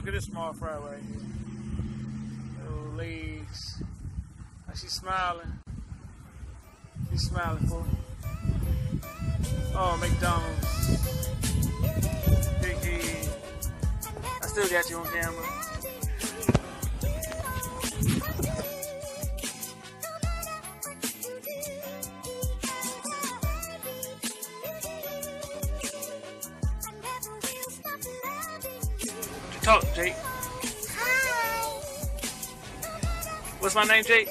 at this small fry right here. Little legs. She's smiling. She's smiling for me. Oh, McDonald's. Big head. I still got you on camera. Talk, Jake. Hi. What's my name, Jake?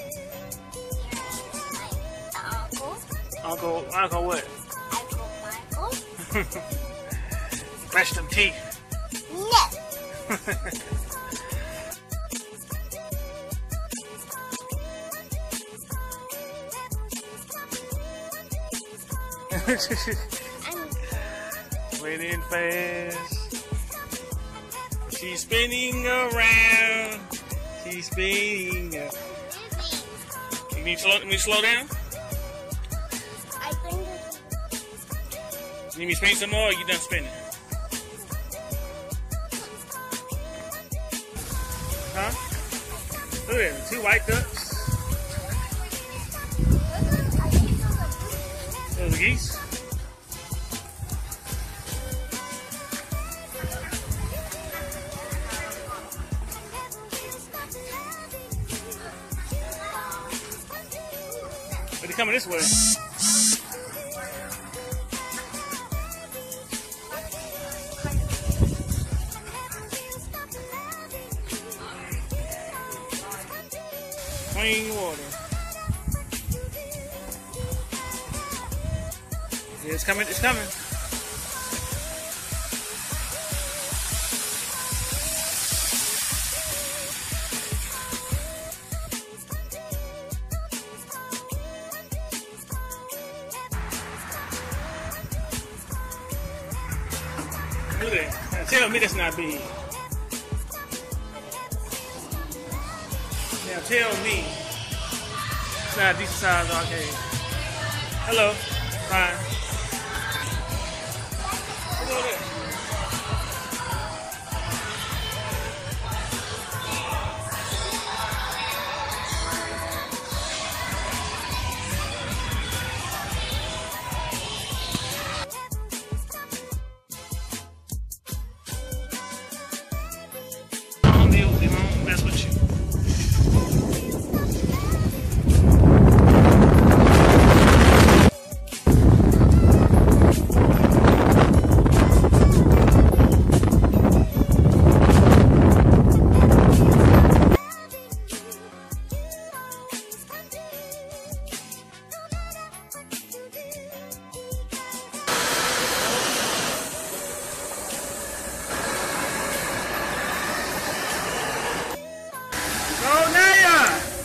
Uncle. Uncle what? Uncle Michael. Brush them teeth. No. Waiting fast. She's spinning around. She's spinning. You need to slow down? I think You need me to spin some more or you done spinning? Huh? Look at them, 2 white ducks. Those are geese. But they're coming this way. Clean water. Yeah, it's coming, it's coming. Look at that. Now tell me that's not big. Now tell me it's not a decent size arcade. Hello. Fine. Look at that. They won't mess with you. Jeanaya!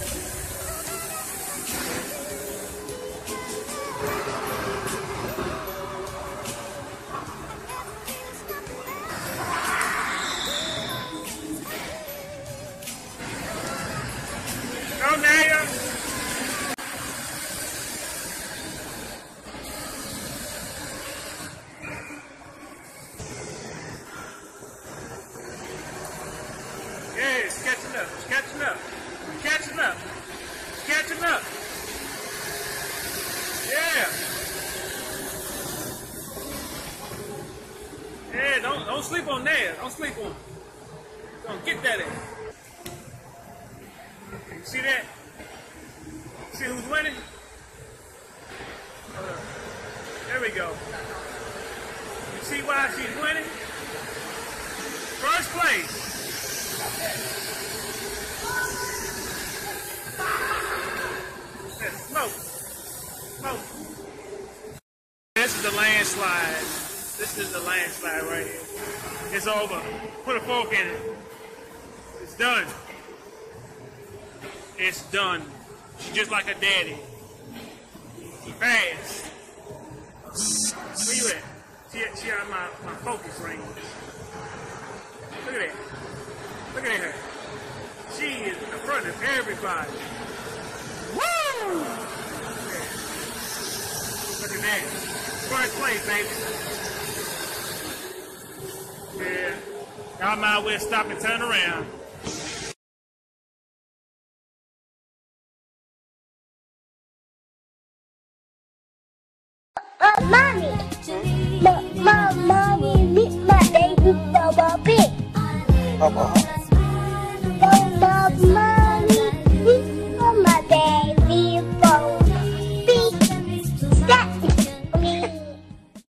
Jeanaya! Yeah, it's catching up, it's catching up. Catching up. Catching up. Yeah. Yeah, don't sleep on that. Don't sleep on. Don't get that in. You see that? See who's winning? There we go. You see why she's winning? First place. Smoke. Smoke. This is the landslide. This is the landslide right here. It's over. Put a fork in it. It's done. It's done. She's just like her daddy. She fast. Where you at? She out my focus range. Look at that. Look at her. She is in front of everybody. Woo! Look at that. First place, baby. Yeah. Y'all might well stop and turn around. Mommy, mommy, meet my baby for big. Mommy, meet my baby for big. Step.